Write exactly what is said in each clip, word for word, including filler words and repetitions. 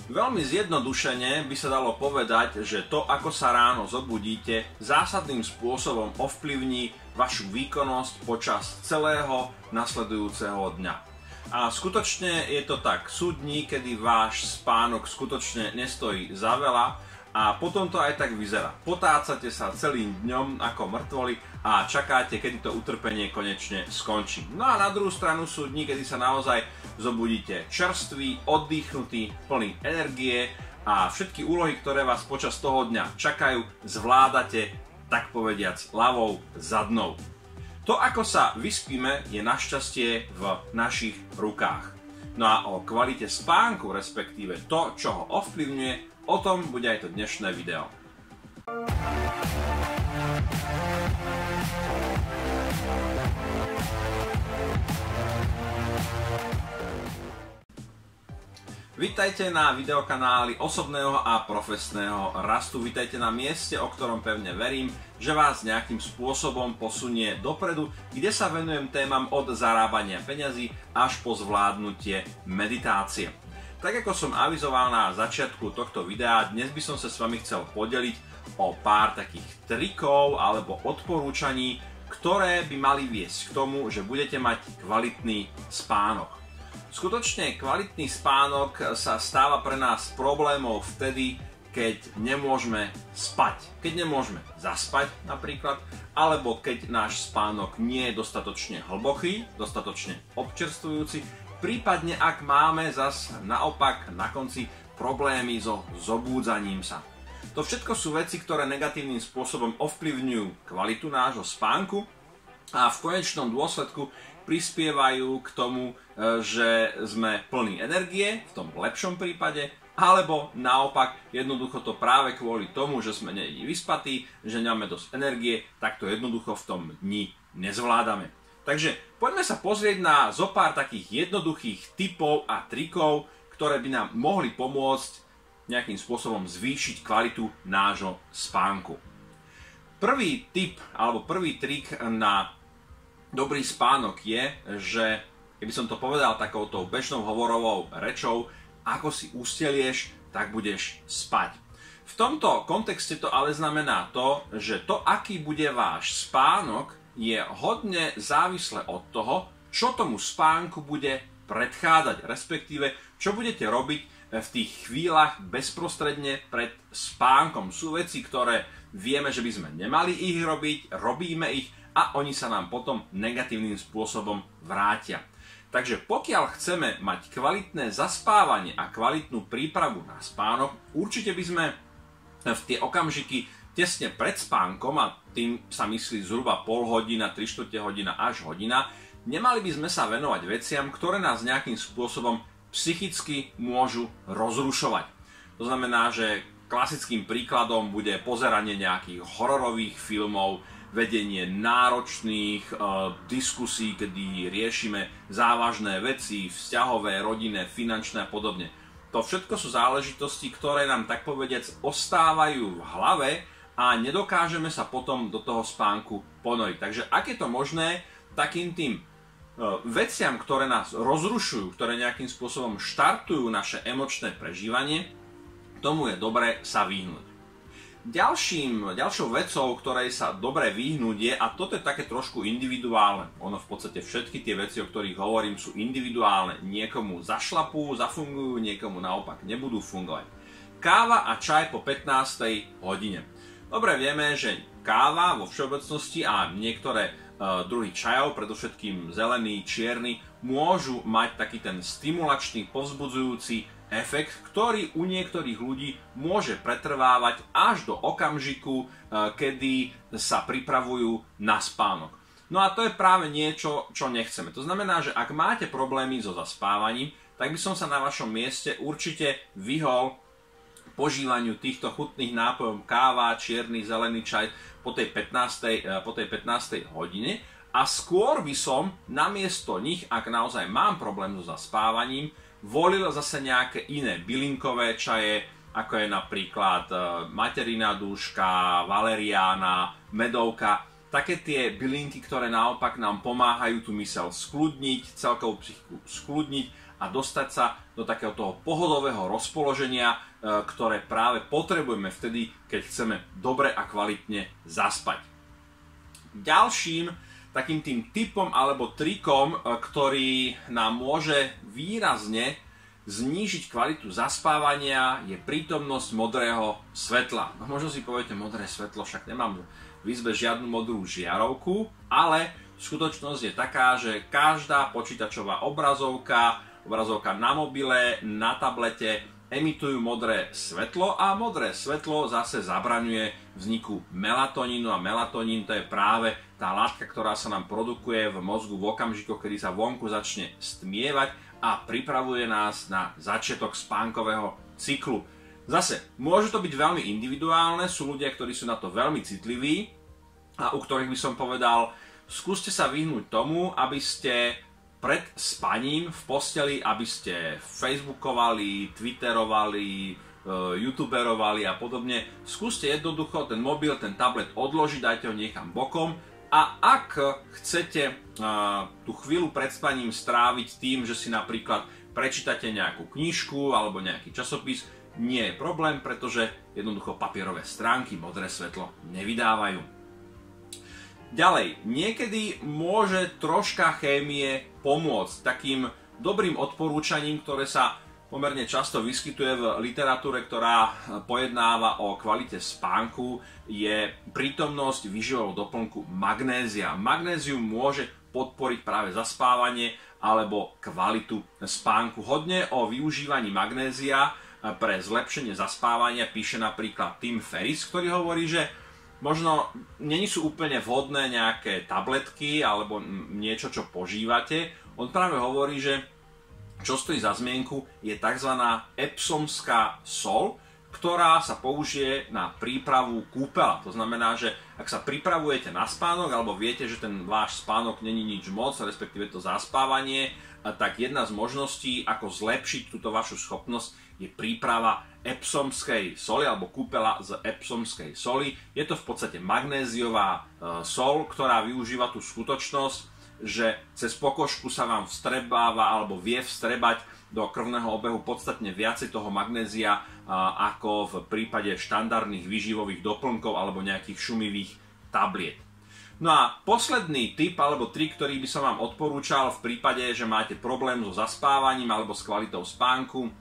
Veľmi zjednodušene by sa dalo povedať, že to, ako sa ráno zobudíte, zásadným spôsobom ovplyvní vašu výkonnosť počas celého nasledujúceho dňa. A skutočne je to tak, sú dní, kedy váš spánok skutočne nestojí za veľa a potom to aj tak vyzerá. Potácate sa celým dňom ako mŕtvoli a čakáte, kedy to utrpenie konečne skončí. No a na druhú stranu sú dni, kedy sa naozaj zobudíte čerstvý, oddychnutý, plný energie a všetky úlohy, ktoré vás počas toho dňa čakajú, zvládate, tak povediac, ľavou zadnou. To, ako sa vyspíme, je našťastie v našich rukách. No a o kvalite spánku, respektíve to, čo ho ovplyvňuje, o tom bude aj to dnešné video. Vítajte na videokanáli osobného a profesného rastu. Vítajte na mieste, o ktorom pevne verím, že vás nejakým spôsobom posunie dopredu, kde sa venujem témam od zarábania peňazí až po zvládnutie meditácie. Tak ako som avizoval na začiatku tohto videa, dnes by som sa s vami chcel podeliť o pár takých trikov alebo odporúčaní, ktoré by mali viesť k tomu, že budete mať kvalitný spánok. Skutočne kvalitný spánok sa stáva pre nás problémov vtedy, keď nemôžeme spať. Keď nemôžeme zaspať napríklad, alebo keď náš spánok nie je dostatočne hlboký, dostatočne občerstvujúci, prípadne ak máme zas naopak na konci problémy so zobúdzaním sa. To všetko sú veci, ktoré negatívnym spôsobom ovplyvňujú kvalitu nášho spánku a v konečnom dôsledku prispievajú k tomu, že sme plní energie, v tom lepšom prípade, alebo naopak jednoducho to práve kvôli tomu, že sme nie vyspatí, že nemáme dosť energie, tak to jednoducho v tom dni nezvládame. Takže poďme sa pozrieť na zo pár takých jednoduchých tipov a trikov, ktoré by nám mohli pomôcť nejakým spôsobom zvýšiť kvalitu nášho spánku. Prvý tip alebo prvý trik na dobrý spánok je, že keby som to povedal takouto bežnou hovorovou rečou, ako si ustelieš, tak budeš spať. V tomto kontexte to ale znamená to, že to, aký bude váš spánok, je hodne závislé od toho, čo tomu spánku bude predchádzať, respektíve čo budete robiť v tých chvíľach bezprostredne pred spánkom. Sú veci, ktoré vieme, že by sme nemali ich robiť, robíme ich a oni sa nám potom negatívnym spôsobom vrátia. Takže pokiaľ chceme mať kvalitné zaspávanie a kvalitnú prípravu na spánok, určite by sme v tie okamžiky tesne pred spánkom, a tým sa myslí zhruba pol hodina, tri štvrte hodina až hodina, nemali by sme sa venovať veciam, ktoré nás nejakým spôsobom psychicky môžu rozrušovať. To znamená, že klasickým príkladom bude pozeranie nejakých hororových filmov, vedenie náročných e, diskusí, kedy riešime závažné veci, vzťahové, rodinné, finančné a podobne. To všetko sú záležitosti, ktoré nám tak povediac ostávajú v hlave a nedokážeme sa potom do toho spánku ponoriť. Takže ak je to možné, takým tým e, veciam, ktoré nás rozrušujú, ktoré nejakým spôsobom štartujú naše emočné prežívanie, tomu je dobre sa vyhnúť. Ďalším, ďalšou vecou, ktorej sa dobre vyhnúť je, a toto je také trošku individuálne, ono v podstate všetky tie veci, o ktorých hovorím, sú individuálne. Niekomu zašlapú, zafungujú, niekomu naopak nebudú fungovať. Káva a čaj po pätnástej hodine. Dobre vieme, že káva vo všeobecnosti a niektoré uh, druhy čajov, predovšetkým zelený, čierny, môžu mať taký ten stimulačný, povzbudzujúci efekt, ktorý u niektorých ľudí môže pretrvávať až do okamžiku, kedy sa pripravujú na spánok. No a to je práve niečo, čo nechceme. To znamená, že ak máte problémy so zaspávaním, tak by som sa na vašom mieste určite vyhol požívaniu týchto chutných nápojov káva, čierny, zelený čaj po tej pätnástej, po tej pätnástej hodine a skôr by som namiesto nich, ak naozaj mám problém so zaspávaním, volil zase nejaké iné bylinkové čaje, ako je napríklad materina dúška, valeriána, medovka. Také tie bylinky, ktoré naopak nám pomáhajú tú myseľ skľudniť, celkovú psychiku skľudniť a dostať sa do takého toho pohodového rozpoloženia, ktoré práve potrebujeme vtedy, keď chceme dobre a kvalitne zaspať. Ďalším takým tým tipom alebo trikom, ktorý nám môže výrazne znížiť kvalitu zaspávania, je prítomnosť modrého svetla. No možno si poviete, modré svetlo, však nemám v izbe žiadnu modrú žiarovku, ale skutočnosť je taká, že každá počítačová obrazovka, obrazovka na mobile, na tablete emitujú modré svetlo a modré svetlo zase zabraňuje vzniku melatonínu a melatonín to je práve tá látka, ktorá sa nám produkuje v mozgu v okamžikoch, kedy sa vonku začne stmievať a pripravuje nás na začiatok spánkového cyklu. Zase, môže to byť veľmi individuálne, sú ľudia, ktorí sú na to veľmi citliví a u ktorých by som povedal, skúste sa vyhnúť tomu, aby ste pred spaním v posteli, aby ste facebookovali, twitterovali, youtuberovali a podobne. Skúste jednoducho ten mobil, ten tablet odložiť, dajte ho niekam bokom a ak chcete tú chvíľu pred spaním stráviť tým, že si napríklad prečítate nejakú knižku alebo nejaký časopis, nie je problém, pretože jednoducho papierové stránky modré svetlo nevydávajú. Ďalej, niekedy môže troška chémie pomôcť. Takým dobrým odporúčaním, ktoré sa pomerne často vyskytuje v literatúre, ktorá pojednáva o kvalite spánku, je prítomnosť výživového doplnku magnézia. Magnézium môže podporiť práve zaspávanie alebo kvalitu spánku. Hodne o využívaní magnézia pre zlepšenie zaspávania píše napríklad Tim Ferriss, ktorý hovorí, že možno není sú úplne vhodné nejaké tabletky alebo niečo, čo požívate. On práve hovorí, že čo stojí za zmienku je tzv. Epsomská sol, ktorá sa použije na prípravu kúpela. To znamená, že ak sa pripravujete na spánok alebo viete, že ten váš spánok není nič moc, respektíve to zaspávanie, tak jedna z možností, ako zlepšiť túto vašu schopnosť, je príprava epsomskej soli alebo kúpela z epsomskej soli. Je to v podstate magnéziová sol, ktorá využíva tú skutočnosť, že cez pokožku sa vám vstrebáva alebo vie vstrebať do krvného obehu podstatne viacej toho magnézia ako v prípade štandardných výživových doplnkov alebo nejakých šumivých tabliet. No a posledný tip alebo trik, ktorý by som vám odporúčal v prípade, že máte problém so zaspávaním alebo s kvalitou spánku,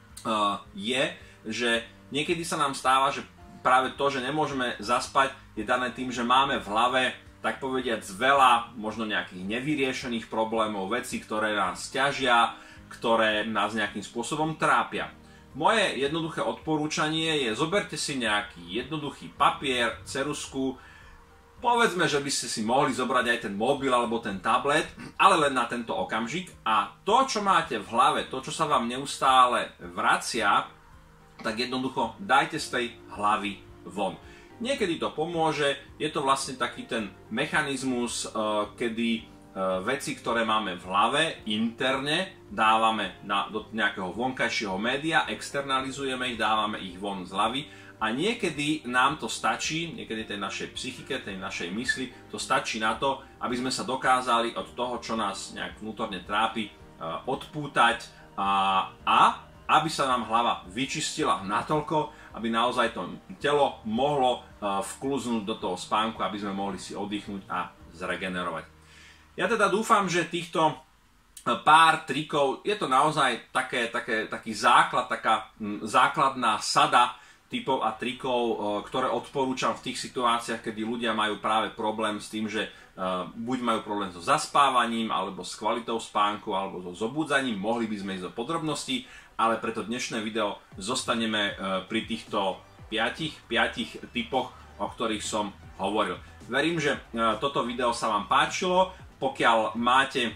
je, že niekedy sa nám stáva, že práve to, že nemôžeme zaspať, je dané tým, že máme v hlave, tak povediac, veľa možno nejakých nevyriešených problémov, vecí, ktoré nás ťažia, ktoré nás nejakým spôsobom trápia. Moje jednoduché odporúčanie je, zoberte si nejaký jednoduchý papier, ceruzku, povedzme, že by ste si mohli zobrať aj ten mobil alebo ten tablet, ale len na tento okamžik a to, čo máte v hlave, to, čo sa vám neustále vracia, tak jednoducho dajte z tej hlavy von. Niekedy to pomôže, je to vlastne taký ten mechanizmus, kedy veci, ktoré máme v hlave interne, dávame na, do nejakého vonkajšieho média, externalizujeme ich, dávame ich von z hlavy a niekedy nám to stačí, niekedy tej našej psychike, tej našej mysli, to stačí na to, aby sme sa dokázali od toho, čo nás nejak vnútorne trápi, odpútať a, a aby sa nám hlava vyčistila natoľko, aby naozaj to telo mohlo vklúznúť do toho spánku, aby sme mohli si oddychnúť a zregenerovať. Ja teda dúfam, že týchto pár trikov, je to naozaj také, také, taký základ, taká základná sada typov a trikov, ktoré odporúčam v tých situáciách, kedy ľudia majú práve problém s tým, že buď majú problém so zaspávaním, alebo s kvalitou spánku, alebo so zobúdzaním. Mohli by sme ísť do podrobností, ale preto dnešné video zostaneme pri týchto piatich, piatich typoch, o ktorých som hovoril. Verím, že toto video sa vám páčilo. Pokiaľ máte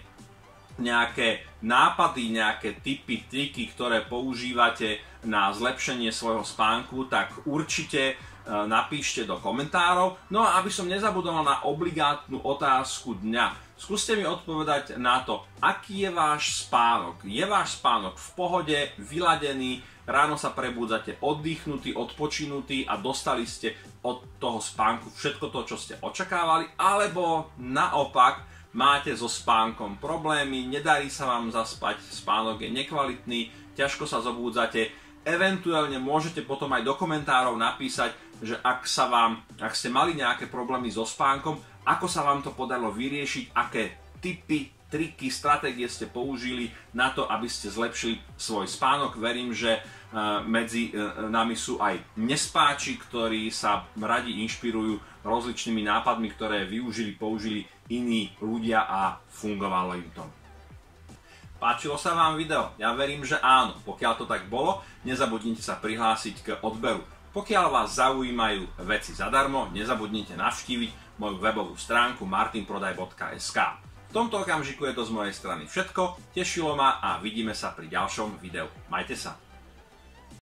nejaké nápady, nejaké tipy, triky, ktoré používate na zlepšenie svojho spánku, tak určite napíšte do komentárov. No a aby som nezabudol na obligátnu otázku dňa, skúste mi odpovedať na to, aký je váš spánok. Je váš spánok v pohode, vyladený, ráno sa prebúdzate oddychnutý, odpočinutý a dostali ste od toho spánku všetko to, čo ste očakávali, alebo naopak máte so spánkom problémy, nedarí sa vám zaspať, spánok je nekvalitný, ťažko sa zobúdzate, eventuálne môžete potom aj do komentárov napísať, že ak sa vám, ak ste mali nejaké problémy so spánkom, ako sa vám to podarilo vyriešiť, aké tipy, triky, stratégie ste použili na to, aby ste zlepšili svoj spánok. Verím, že medzi nami sú aj nespáči, ktorí sa radi inšpirujú rozličnými nápadmi, ktoré využili, použili iní ľudia a fungovalo im to. Páčilo sa vám video? Ja verím, že áno. Pokiaľ to tak bolo, nezabudnite sa prihlásiť k odberu. Pokiaľ vás zaujímajú veci zadarmo, nezabudnite navštíviť moju webovú stránku martinprodaj bodka es ká. V tomto okamžiku je to z mojej strany všetko, tešilo ma a vidíme sa pri ďalšom videu. Majte sa.